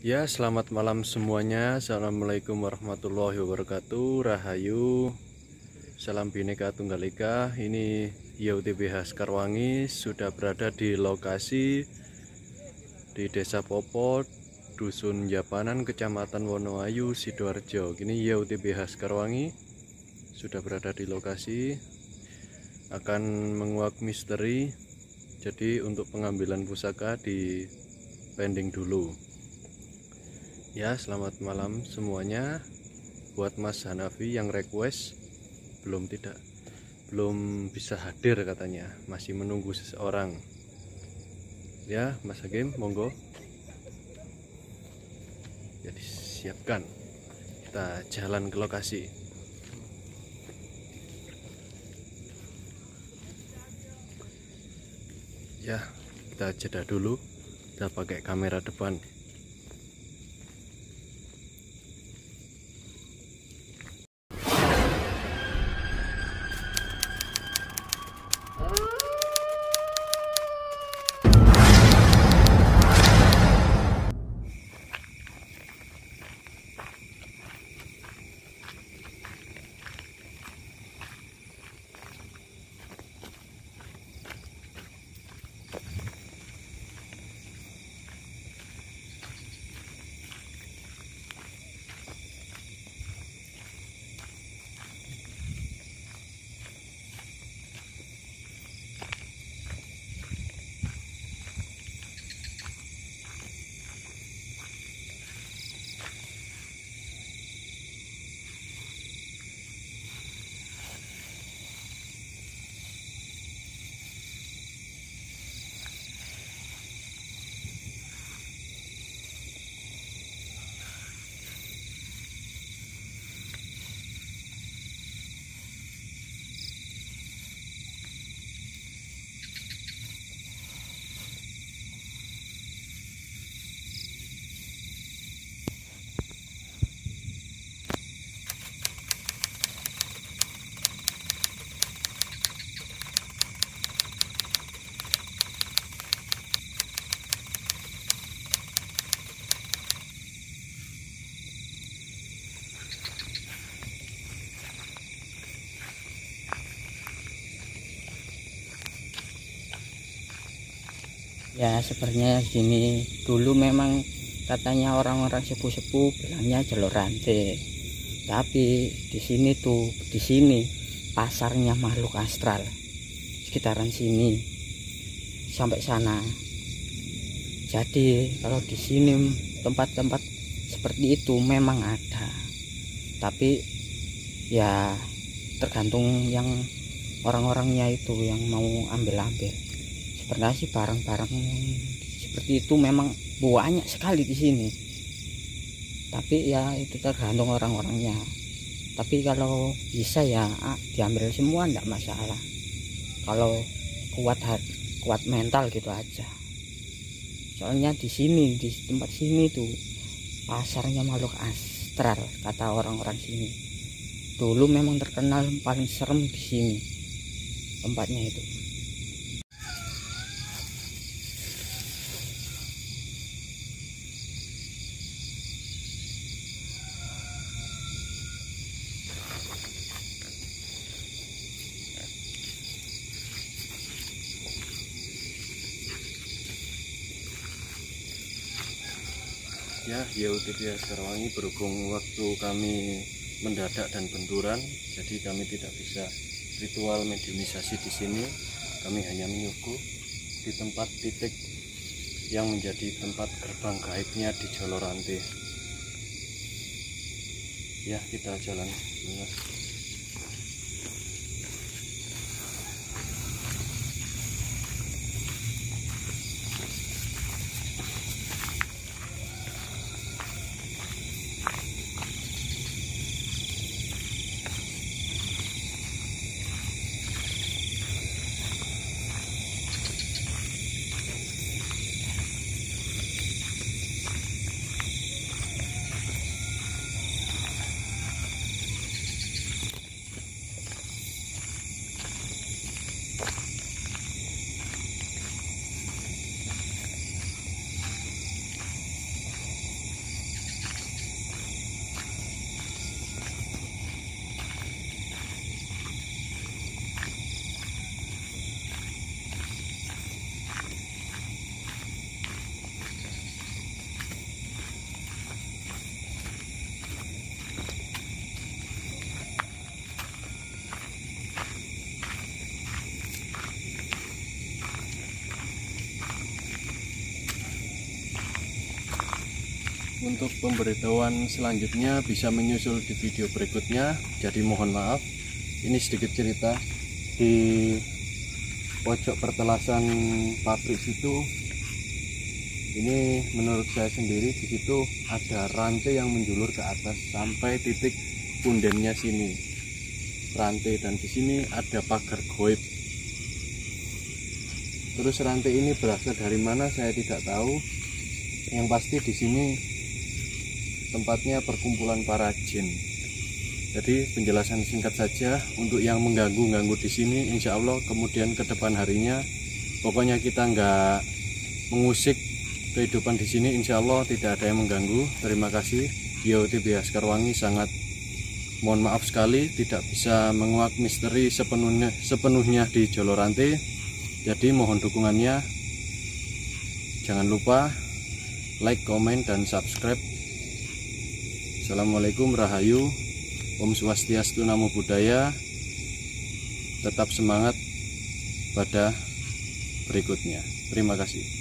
Ya, selamat malam semuanya. Assalamualaikum warahmatullahi wabarakatuh. Rahayu. Salam Bhinneka Tunggal Ika. Ini YUTBH Sekarwangi sudah berada di lokasi di Desa Popot, Dusun Japanan, Kecamatan Wonoayu, Sidoarjo. Ini YUTBH Sekarwangi sudah berada di lokasi, akan menguak misteri. Jadi untuk pengambilan pusaka di pending dulu. Ya, selamat malam semuanya. Buat Mas Hanafi yang request belum bisa hadir katanya, masih menunggu seseorang. Ya, Mas Hakim, monggo. Jadi siapkan, kita jalan ke lokasi. Ya, kita jeda dulu. Kita pakai kamera depan. Ya, sebenarnya gini, dulu memang katanya orang-orang sepuh-sepuh bilangnya jalur rantai. Tapi di sini pasarnya makhluk astral. Sekitaran sini sampai sana. Jadi kalau di sini tempat-tempat seperti itu memang ada. Tapi ya tergantung yang orang-orangnya itu yang mau ambil-ambil. Sebenarnya sih barang-barang seperti itu memang banyak sekali di sini. Tapi ya itu tergantung orang-orangnya. Tapi kalau bisa ya diambil semua enggak masalah. Kalau kuat mental gitu aja. Soalnya di tempat sini tuh pasarnya makhluk astral kata orang-orang sini. Dulu memang terkenal paling serem di sini tempatnya itu. Ya, YUTBH Sekarwangi berhubung waktu kami mendadak dan benturan, jadi kami tidak bisa ritual mediumisasi di sini. Kami hanya menyuguh di tempat titik yang menjadi tempat gerbang gaibnya di Jolorante. Ya, kita jalan. Untuk pemberitahuan selanjutnya bisa menyusul di video berikutnya. Jadi mohon maaf, ini sedikit cerita. Di pojok pertelasan pabrik situ, ini menurut saya sendiri, di situ ada rantai yang menjulur ke atas sampai titik pundennya sini, rantai, dan di sini ada pagar goib. Terus rantai ini berasal dari mana saya tidak tahu. Yang pasti di sini tempatnya perkumpulan para jin. Jadi penjelasan singkat saja, untuk yang mengganggu di sini, insya Allah kemudian ke depan harinya, pokoknya kita nggak mengusik kehidupan di sini, insya Allah tidak ada yang mengganggu. Terima kasih. YOTBH Sekarwangi sangat mohon maaf sekali tidak bisa menguak misteri sepenuhnya di Jolorante. Jadi mohon dukungannya. Jangan lupa like, komen, dan subscribe. Assalamualaikum, Rahayu, Om Swastiastu, Namo Buddhaya. Tetap semangat pada berikutnya. Terima kasih.